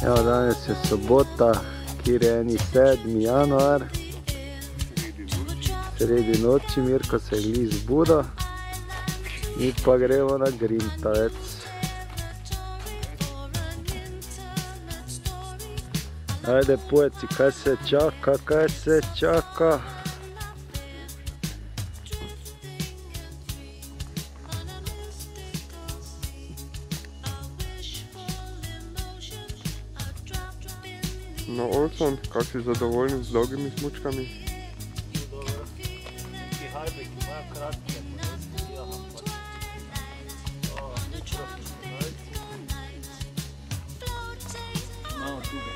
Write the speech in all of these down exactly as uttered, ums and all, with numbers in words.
Evo, danes je sobota, kjer je eni sedmi januar. Sredi noči, Mirko se je glih zbudil. Mi pa gremo na Grintavec. Ajde, pojeci, kaj se čaka, kaj se čaka. No, Olson, kak si zadovoljen z dolgimi smučkami? Neki hajbek imajo kratke, pa ne spijam, ampak nič profesionalci. Imamo tuge.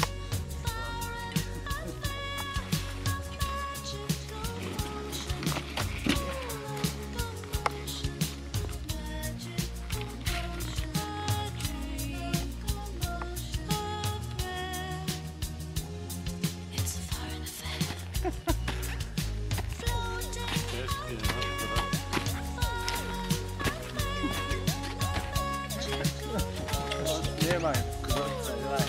Snimaj, kdorca, daj.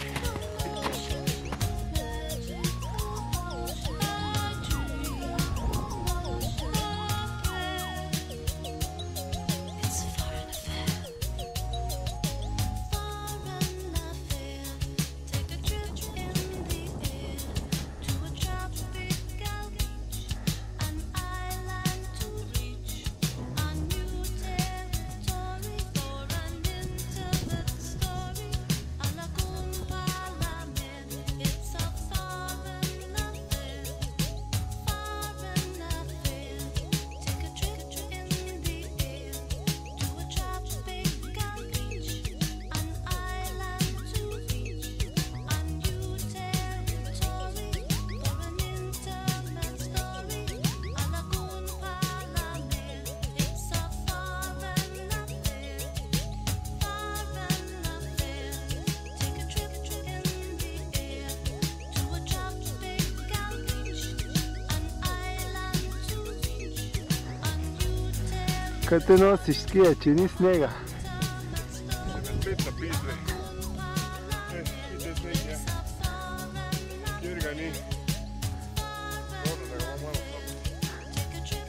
Kaj te nosiš skije, če ni snega? Spet napizli. Eh, ide sneg je. Kjer ga ni. Dobro, da ga imam malo slabo.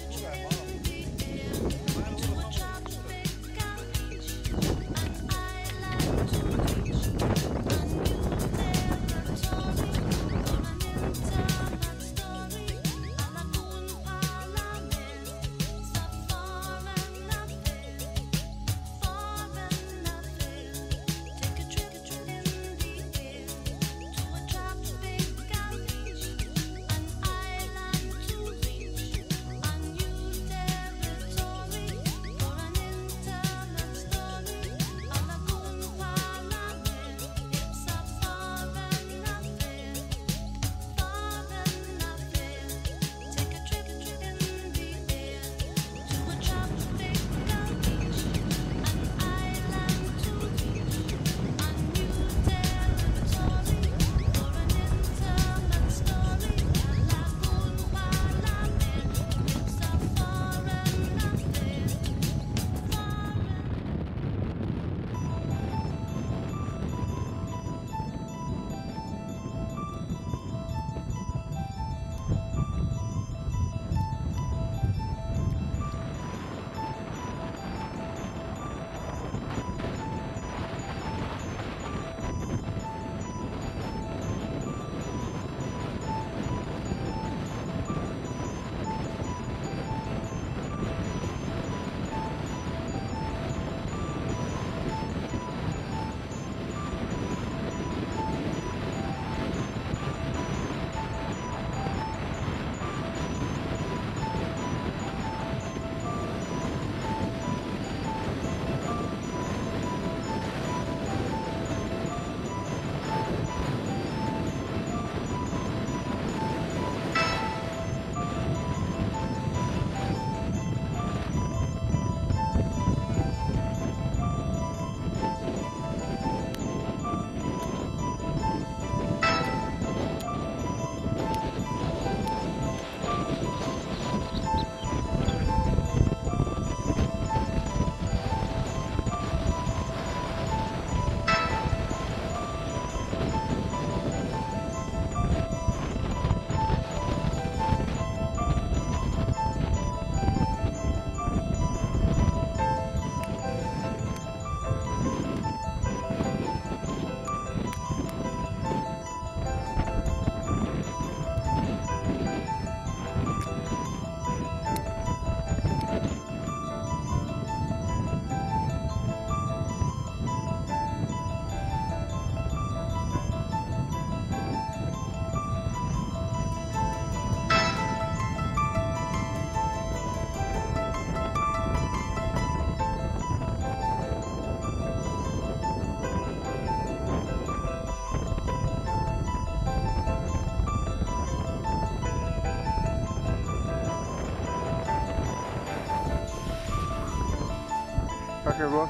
je bilo?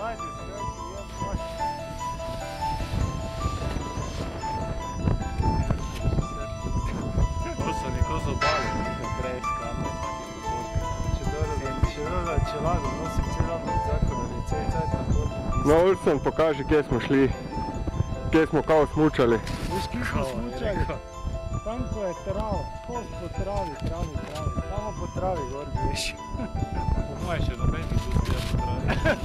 To so neko zabavili, nekaj prej skladno, taki pohodki. Če dobro, če dobro, če lago, nosim celo med zakon, ali cel cajt na hodnik. No, Olsen, pokaži, kje smo šli. Kje smo kao smučali. Veš, kje smo smučali? Tam, ko je trava, post po travi, travi, travi, tamo po travi gor greš. Po moje še nobeni tu zdaj potravi.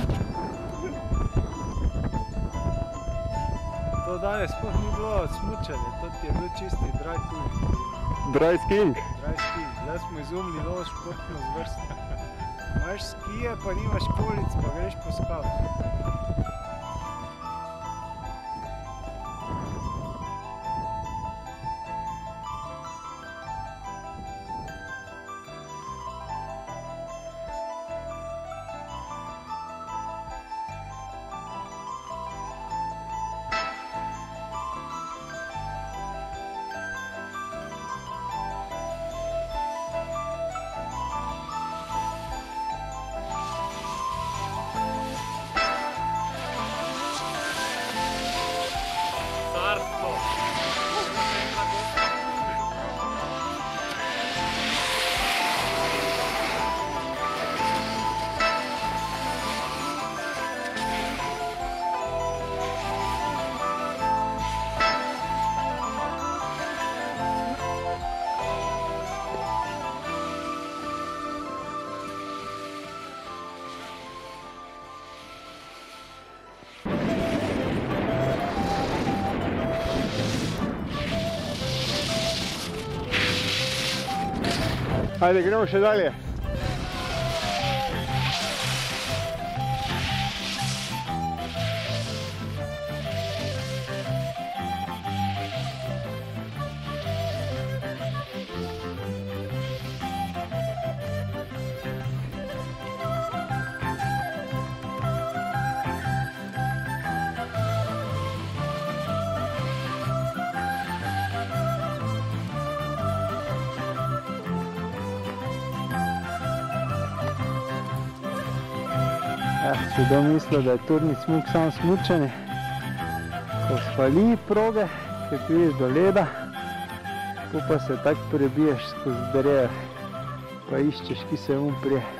To danes sploh ni bilo smučanje, to ti je bil čisti dry touring. Dry skiing. Dry skiing, zdaj smo izumili novo športno zvrst. Imaš skije, pa nimaš kolic, pa greš po skalu. Ajde, gremo še dalje. Si kdo mislil, da je turni smuk samo smučanje, ko spali proge, ki priješ do leda, ko pa se tako prebiješ skozi dreje, pa iščeš, ki se mu prije.